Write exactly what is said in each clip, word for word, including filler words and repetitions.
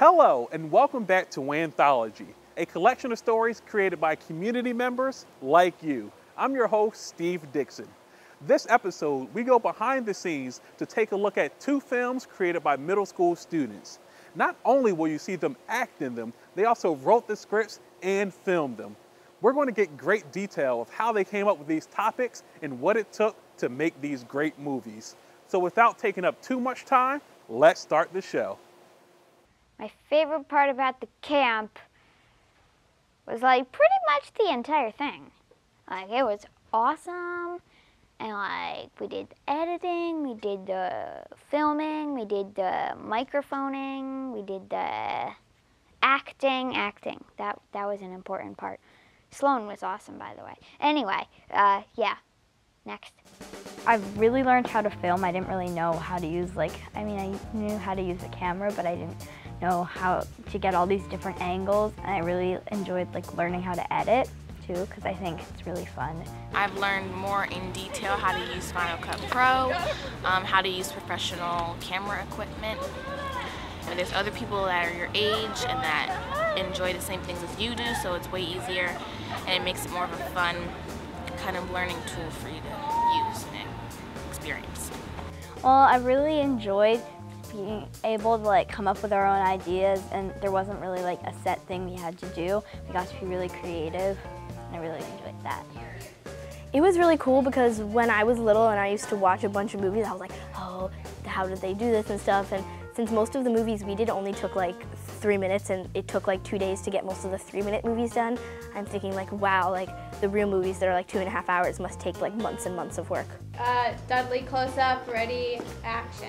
Hello and welcome back to Anthology, a collection of stories created by community members like you. I'm your host, Steve Dixon. This episode, we go behind the scenes to take a look at two films created by middle school students. Not only will you see them act in them, they also wrote the scripts and filmed them. We're going to get great detail of how they came up with these topics and what it took to make these great movies. So without taking up too much time, let's start the show. My favorite part about the camp was like pretty much the entire thing. Like it was awesome, and like we did the editing, we did the filming, we did the microphoning, we did the acting, acting. That that was an important part. Sloan was awesome, by the way. Anyway, uh, yeah, next. I really learned how to film. I didn't really know how to use, like, I mean, I knew how to use a camera, but I didn't know how to get all these different angles. And I really enjoyed, like, learning how to edit, too, because I think it's really fun. I've learned more in detail how to use Final Cut Pro, um, how to use professional camera equipment. And there's other people that are your age and that enjoy the same things as you do, so it's way easier, and it makes it more of a fun kind of learning tool for you to use and experience. Well, I really enjoyed being able to like come up with our own ideas, and there wasn't really like a set thing we had to do. We got to be really creative, and I really enjoyed that. It was really cool because when I was little and I used to watch a bunch of movies, I was like, oh, how did they do this and stuff? And since most of the movies we did only took like three minutes and it took like two days to get most of the three minute movies done, I'm thinking like, wow, like the real movies that are like two and a half hours must take like months and months of work. Uh, Dudley, close up, ready, action.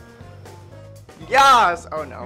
Yes! Oh no.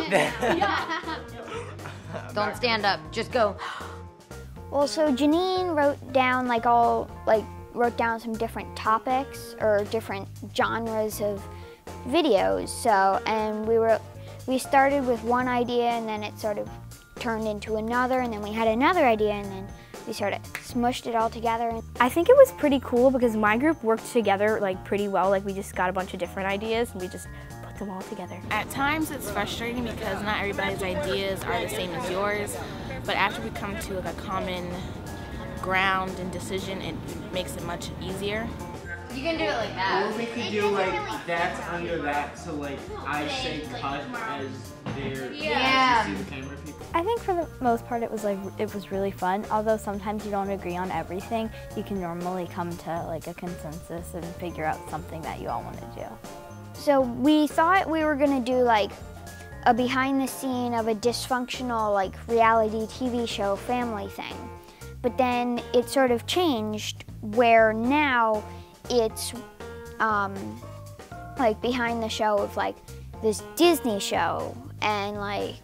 Don't stand up, just go. Well, so Janine wrote down like all, like wrote down some different topics or different genres of videos. So, and we were, we started with one idea and then it sort of turned into another, and then we had another idea and then we sort of smushed it all together. I think it was pretty cool because my group worked together like pretty well. Like we just got a bunch of different ideas and we just put them all together. At times it's frustrating because not everybody's ideas are the same as yours, but after we come to like a common ground and decision, it makes it much easier. You can do it like that. Or we could do like that's under that, so like I say cut as their Yeah. see the camera people. I think for the most part it was like it was really fun. Although sometimes you don't agree on everything, you can normally come to like a consensus and figure out something that you all want to do. So we thought we were gonna do like a behind the scene of a dysfunctional like reality T V show family thing. But then it sort of changed where now it's um, like behind the show of like this Disney show, and like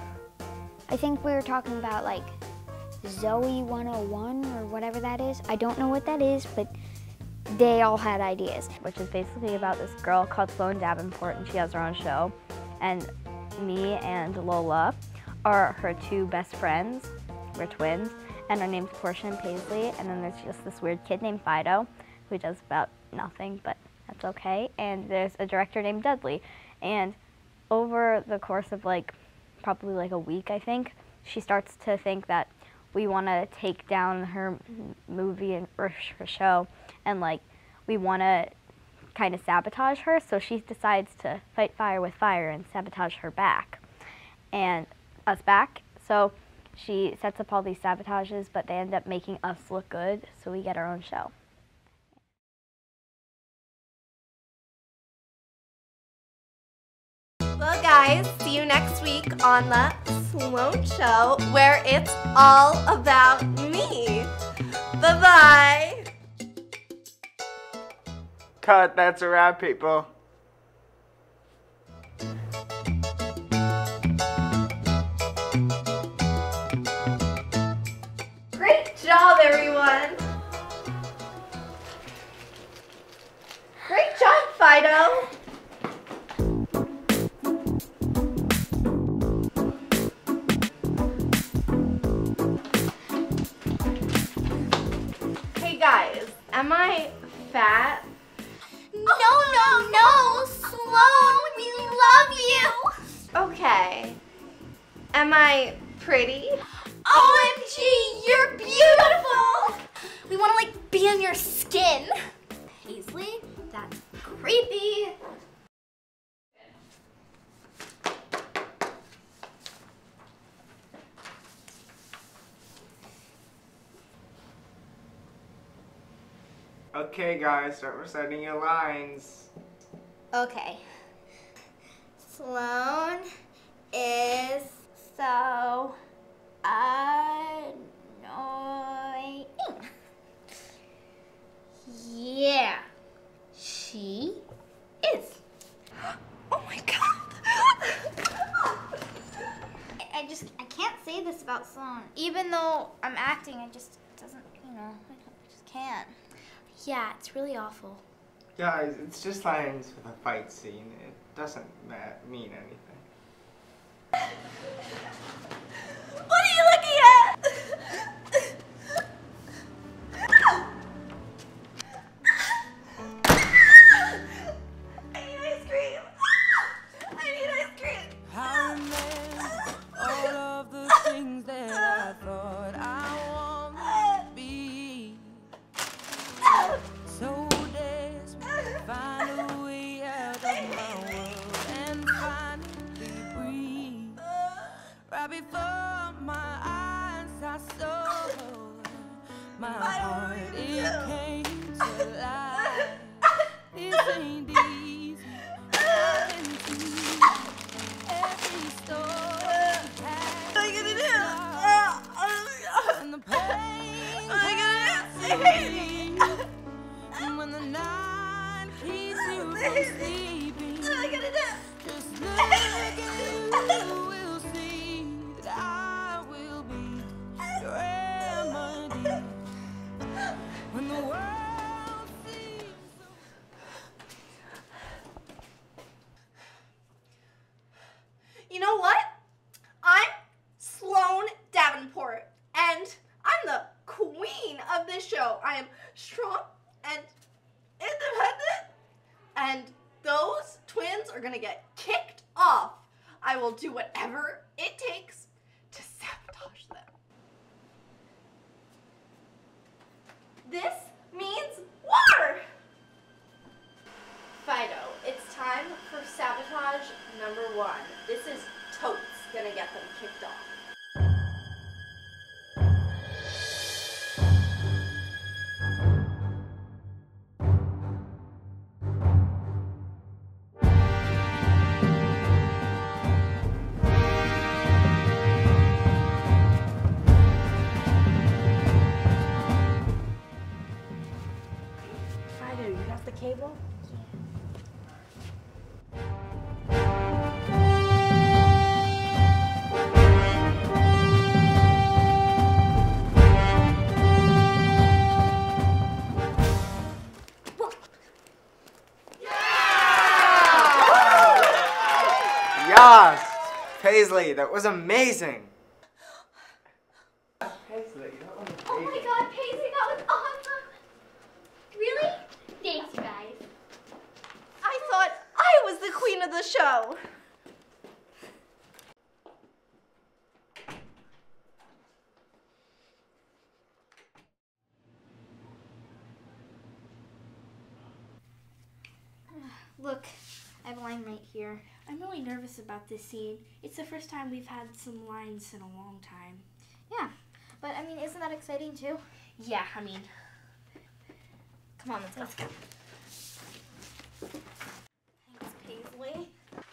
I think we were talking about like Zoe one oh one or whatever that is. I don't know what that is, but they all had ideas. Which is basically about this girl called Sloan Davenport, and she has her own show. And me and Lola are her two best friends. We're twins, and our name's Portia and Paisley. And then there's just this weird kid named Fido, who does about nothing, but that's okay. And there's a director named Dudley. And over the course of like, probably like a week, I think, she starts to think that we want to take down her movie and or her show, and like we want to kind of sabotage her. So she decides to fight fire with fire and sabotage her back, and us back. So she sets up all these sabotages, but they end up making us look good, so we get our own show. Well, guys, see you next week on the Sloan Show, where it's all about me. Bye-bye. Cut, that's a wrap, people. Great job, everyone. Great job, Fido. Hey guys, am I fat? No, no, no! Sloan, we love you! Okay. Am I pretty? O M G, you're beautiful! We want to like be on your skin. Paisley, that's creepy. Okay, guys, start reciting your lines. Okay. Sloan is so annoying. Yeah, she is. Oh my god. I just, I can't say this about Sloan. Even though I'm acting, it just doesn't, you know, I just can't. Yeah, it's really awful. Guys, it's just lines for the fight scene. It doesn't ma mean anything. What are you looking at? I need ice cream. I need ice cream. I remember all of the things that I thought I wanted to be. So desperate, find a way out of my world and finally breathe. Right before my eyes, I saw my heart, it came to life. This ain't easy. I've been through every storm. What are you gonna do? And the pain. What are you gonna do? When the night keeps you from sleeping, what am I gonna do? Just look at you, will see that I will be your remedy. When the world seems so... You know what? I'm Sloan Davenport, and I'm the queen of this show. I am strong and independent, and those twins are gonna get kicked off. I will do whatever it takes to sabotage them. This means war! Fido, it's time for sabotage number one. This is totes gonna get them kicked off. Fido, you got the cable? Yes! Paisley, that was amazing! Paisley, that was amazing. Oh my god, Paisley, that was awesome! Really? Thanks, you guys. I thought I was the queen of the show. Look, I have a line right here. I'm really nervous about this scene. It's the first time we've had some lines in a long time. Yeah, but I mean, isn't that exciting too? Yeah, I mean, Come on, let's go. let's go. Thanks, Paisley.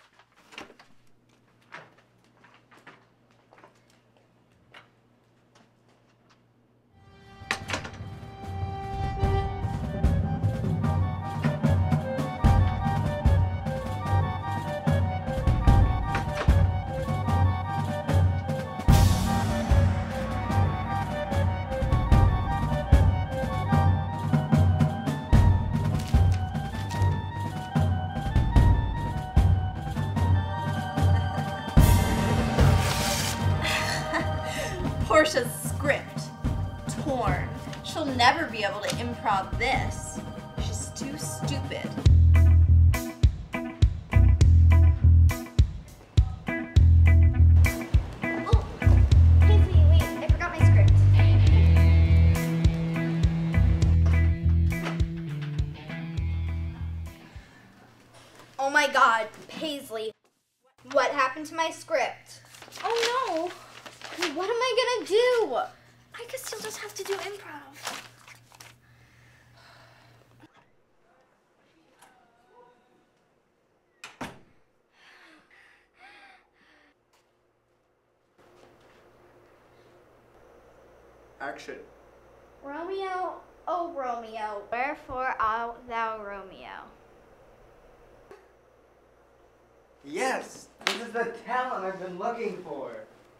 Portia's script torn. She'll never be able to improv this. She's too stupid. my God, Paisley. What happened to my script? Oh no. What am I gonna do? I guess you'll just have to do improv. Action. Romeo, oh Romeo, wherefore art thou Romeo? Yes, this is the talent I've been looking for.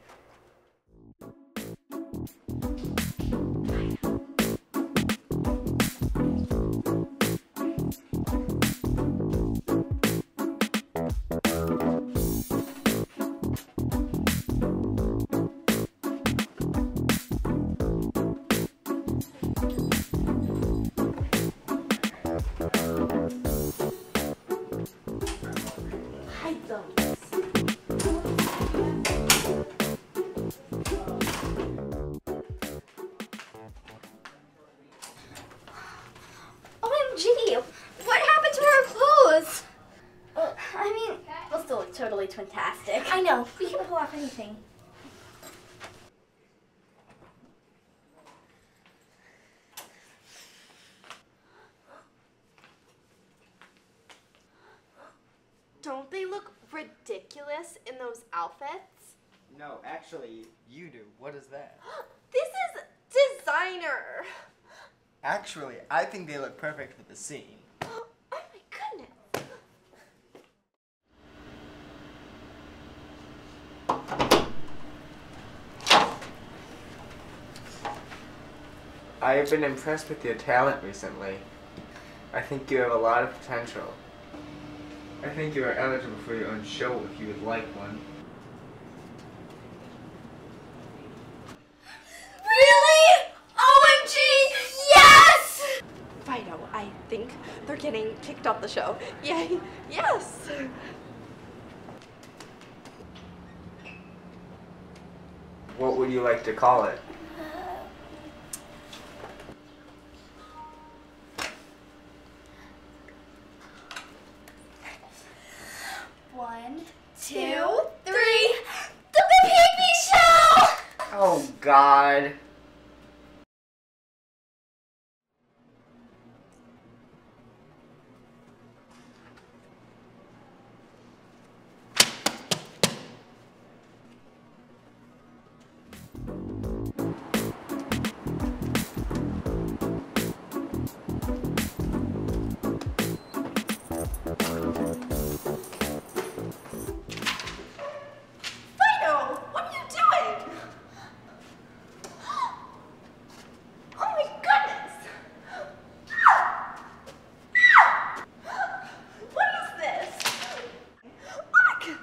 O M G, what happened to our clothes? Uh, I mean, we'll still look totally twintastic. I know. We can pull off anything. Don't they look ridiculous in those outfits? No, actually, you do. What is that? This is designer. Actually, I think they look perfect for the scene. Oh my goodness. I have been impressed with your talent recently. I think you have a lot of potential. I think you are eligible for your own show if you would like one. Really? O M G, yes! Fido, I think they're getting kicked off the show. Yay, yes! What would you like to call it? One, two, three. The Pee-Pee Show! Oh, God. Fido, what are you doing? Oh my goodness! What is this? Oh my gosh!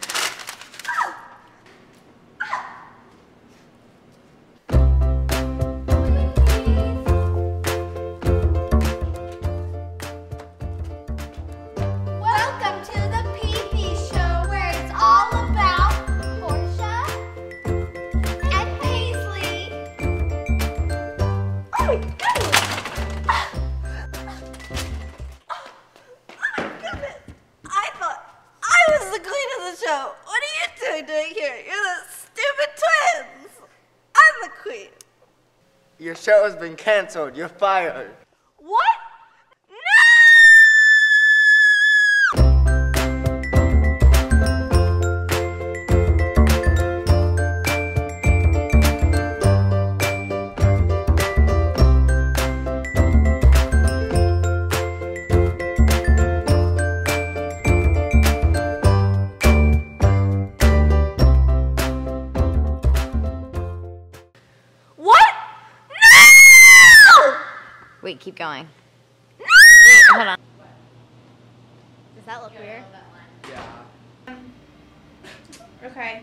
Welcome to the Pee-Pee Show, where it's all about Portia and Paisley. Oh my goodness! Oh my goodness! I thought I was the queen of the show. What are you two doing here? You're the stupid twins. I'm the queen. Your show has been canceled. You're fired. What? What? No! Wait, keep going. No! Wait, hold on. Does that look weird? Yeah. Okay.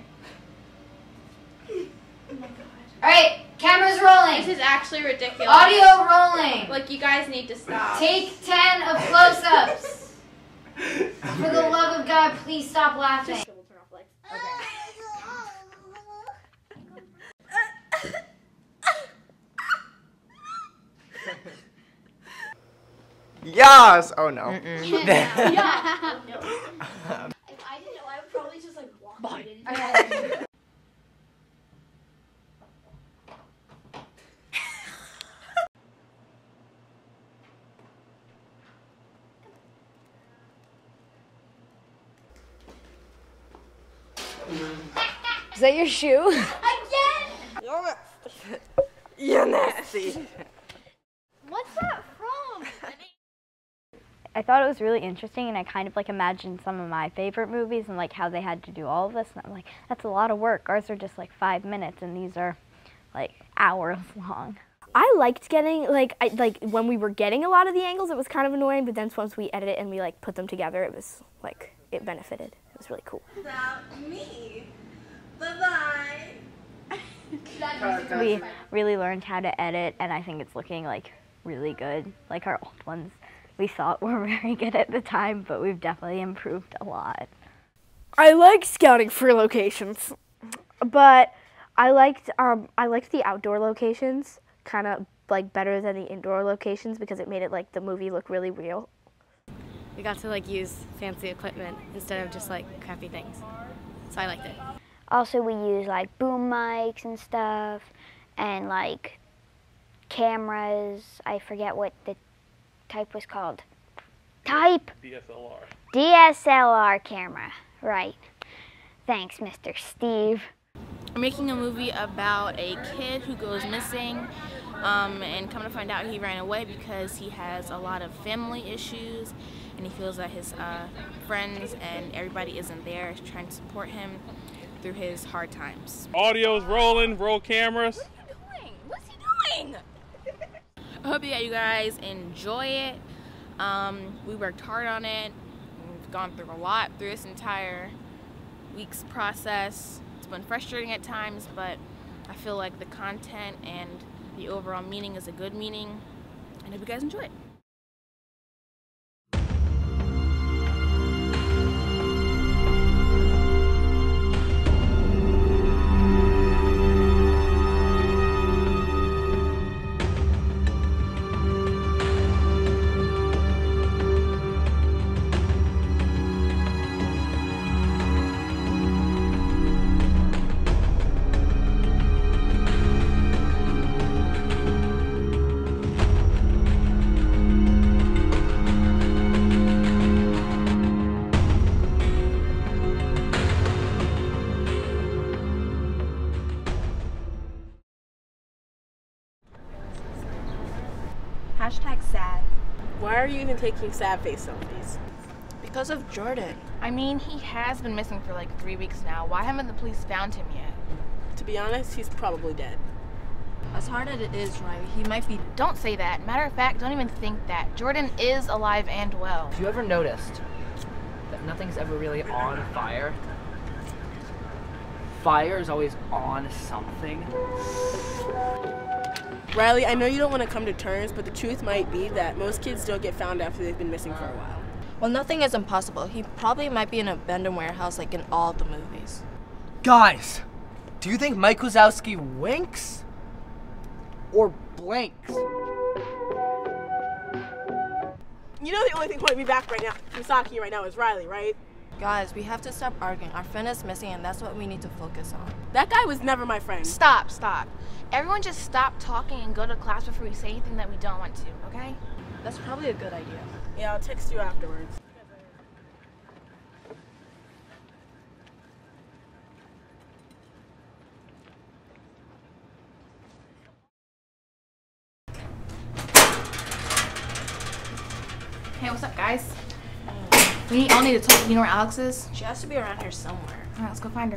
All right, cameras rolling. This is actually ridiculous. Audio rolling. Like, you guys need to stop. Take ten of close-ups. For the love of God, please stop laughing. We'll turn off lights. Okay. Yes! Oh no. Yeah. Yeah. No. If I didn't know, I would probably just like walk right into it. Is that your shoe? Again! You're nasty. What's that from? I thought it was really interesting, and I kind of like imagined some of my favorite movies and like how they had to do all of this, and I'm like, that's a lot of work. Ours are just like five minutes, and these are like hours long. I liked getting, like, I, like when we were getting a lot of the angles, it was kind of annoying, but then once we edited it and we like put them together, it was like, it benefited. It was really cool. About me. Bye-bye. We really learned how to edit, and I think it's looking like really good. Like our old ones, we thought were very good at the time, but we've definitely improved a lot. I like scouting for locations, but I liked um I liked the outdoor locations kind of like better than the indoor locations because it made it like the movie look really real. We got to like use fancy equipment instead of just like crappy things, so I liked it. Also, we use like boom mics and stuff, and like cameras. I forget what the type was called. Type? D S L R. D S L R camera, right. Thanks, Mister Steve. We're making a movie about a kid who goes missing, um, and come to find out he ran away because he has a lot of family issues, and he feels that his uh, friends and everybody isn't there trying to support him through his hard times. Audio's rolling, roll cameras. What are you doing? What's he doing? I hope that you guys enjoy it. Um, we worked hard on it. We've gone through a lot through this entire week's process. It's been frustrating at times, but I feel like the content and the overall meaning is a good meaning, and I hope you guys enjoy it. Hashtag sad. Why are you even taking sad face selfies? Because of Jordan. I mean, he has been missing for like three weeks now. Why haven't the police found him yet? To be honest, he's probably dead. As hard as it is, Riley, he might be. Don't say that. Matter of fact, don't even think that. Jordan is alive and well. Have you ever noticed that nothing's ever really on fire? Fire is always on something. Riley, I know you don't want to come to terms, but the truth might be that most kids don't get found after they've been missing for a while. Well, nothing is impossible. He probably might be in an abandoned warehouse like in all the movies. Guys, do you think Mike Wazowski winks or blinks? You know the only thing holding me back right now, Misaki right now, is Riley, right? Guys, we have to stop arguing. Our friend is missing, and that's what we need to focus on. That guy was never my friend. Stop, stop. Everyone just stop talking and go to class before we say anything that we don't want to, okay? That's probably a good idea. Yeah, I'll text you afterwards. Hey, what's up, guys? We all need to talk. You know where Alex is? She has to be around here somewhere. All right, let's go find her.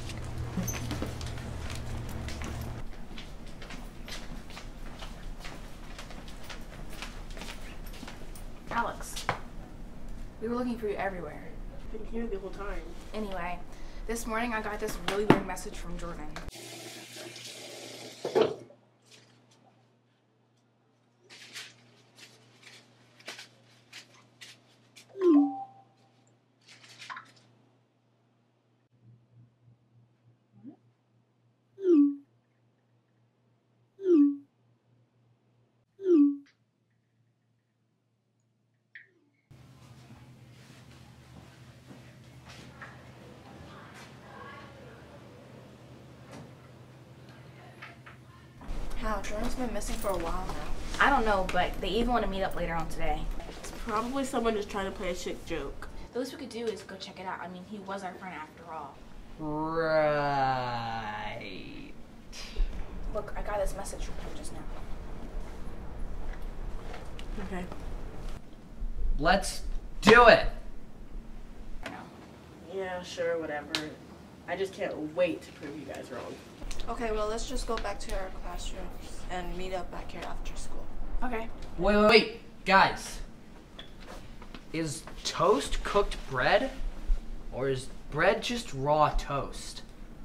Alex, we were looking for you everywhere. I've been here the whole time. Anyway, this morning I got this really weird message from Jordan. How? Jordan's been missing for a while now. I don't know, but they even want to meet up later on today. It's probably someone just trying to play a sick joke. The least we could do is go check it out. I mean, he was our friend after all. Right. Look, I got this message from him just now. Okay. Let's do it. Yeah, sure, whatever. I just can't wait to prove you guys wrong. Okay, well, let's just go back to our classrooms and meet up back here after school. Okay. Wait, wait, wait. Guys. Is toast cooked bread? Or is bread just raw toast?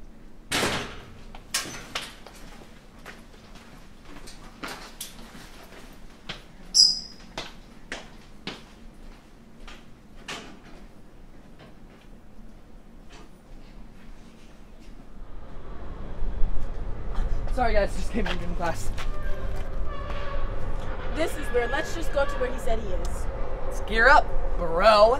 Sorry guys, just came in from class. This is weird. Let's just go to where he said he is. Let's gear up, bro.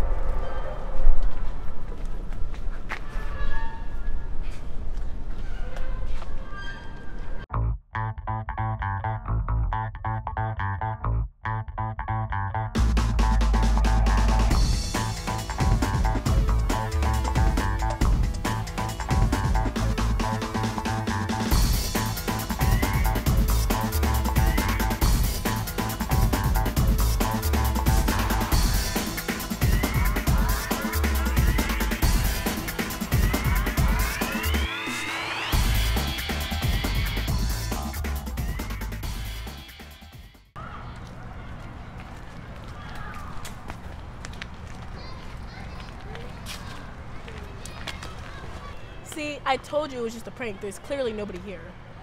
See, I told you it was just a prank. There's clearly nobody here.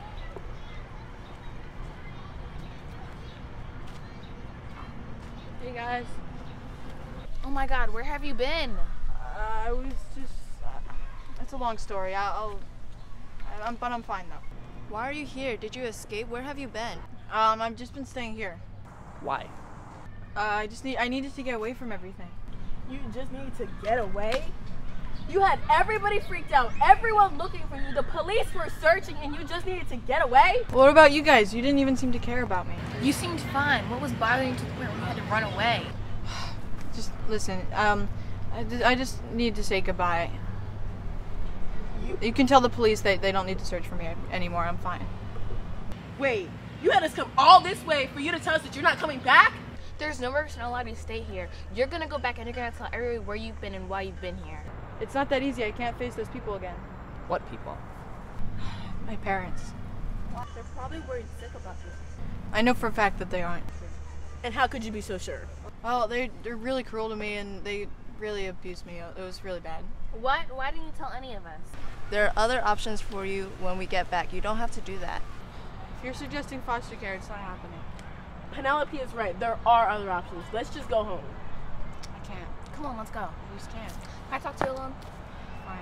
Hey guys. Oh my God, where have you been? Uh, I was just. Uh, it's a long story. I, I'll. I, I'm, but I'm fine though. Why are you here? Did you escape? Where have you been? Um, I've just been staying here. Why? Uh, I just need. I needed to get away from everything. You just need to get away? You had everybody freaked out, everyone looking for you, the police were searching, and you just needed to get away? What about you guys? You didn't even seem to care about me. You seemed fine. What was bothering you to the point where you had to run away? Just listen, um, I, just, I just need to say goodbye. You, you can tell the police that they don't need to search for me anymore. I'm fine. Wait, you had us come all this way for you to tell us that you're not coming back? There's no reason allowed you to stay here. You're gonna go back and you're gonna tell everyone where you've been and why you've been here. It's not that easy. I can't face those people again. What people? My parents. They're probably worried sick about you. I know for a fact that they aren't. And how could you be so sure? Well, they, they're really cruel to me and they really abused me. It was really bad. What? Why didn't you tell any of us? There are other options for you when we get back. You don't have to do that. If you're suggesting foster care, it's not happening. Penelope is right. There are other options. Let's just go home. I can't. Come on, let's go. I just can't. Can I talk to you alone? Fine.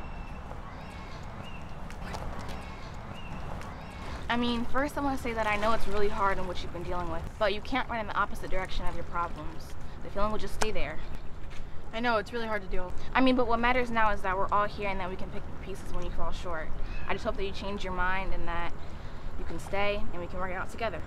I mean, first I want to say that I know it's really hard in what you've been dealing with, but you can't run in the opposite direction of your problems. The feeling will just stay there. I know, it's really hard to deal with. I mean, but what matters now is that we're all here and that we can pick the pieces when you fall short. I just hope that you change your mind and that you can stay and we can work it out together.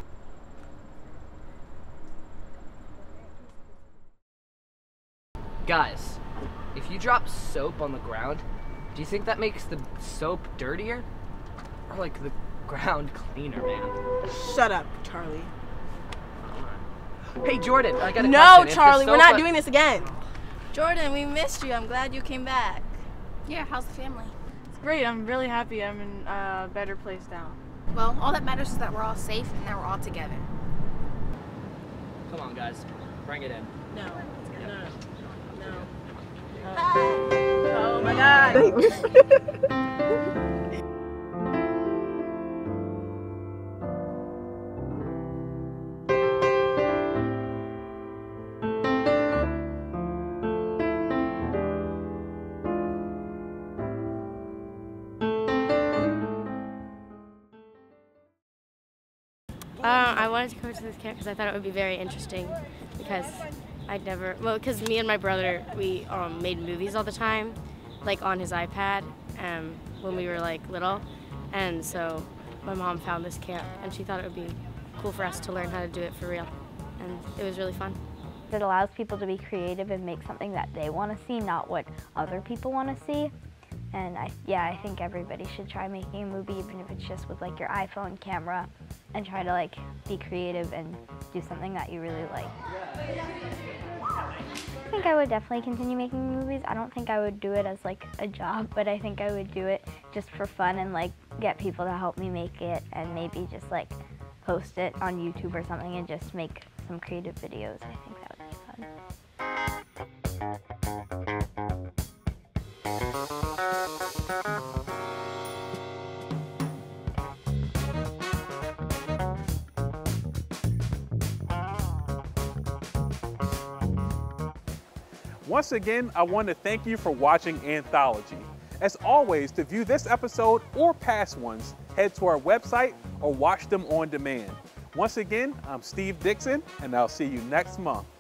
Guys, if you drop soap on the ground, do you think that makes the soap dirtier? Or like the ground cleaner, man? Shut up, Charlie. Hey Jordan, I got a no, question. Charlie, we're not sofa... doing this again. Jordan, we missed you. I'm glad you came back. Yeah, how's the family? It's great. I'm really happy. I'm in a better place now. Well, all that matters is that we're all safe and that we're all together. Come on, guys. Bring it in. No. No. No. Uh, oh my God. Uh, I wanted to go to this camp because I thought it would be very interesting because I'd never, well, because me and my brother, we um, made movies all the time, like on his iPad um, when we were like little, and so my mom found this camp and she thought it would be cool for us to learn how to do it for real. And it was really fun. It allows people to be creative and make something that they want to see, not what other people want to see. And I, yeah, I think everybody should try making a movie, even if it's just with like your iPhone camera, and try to like be creative and do something that you really like. I think I would definitely continue making movies. I don't think I would do it as like a job, but I think I would do it just for fun and like get people to help me make it, and maybe just like post it on YouTube or something and just make some creative videos. I think that would be fun. Once again, I want to thank you for watching Anthology. As always, to view this episode or past ones, head to our website or watch them on demand. Once again, I'm Steve Dixon, and I'll see you next month.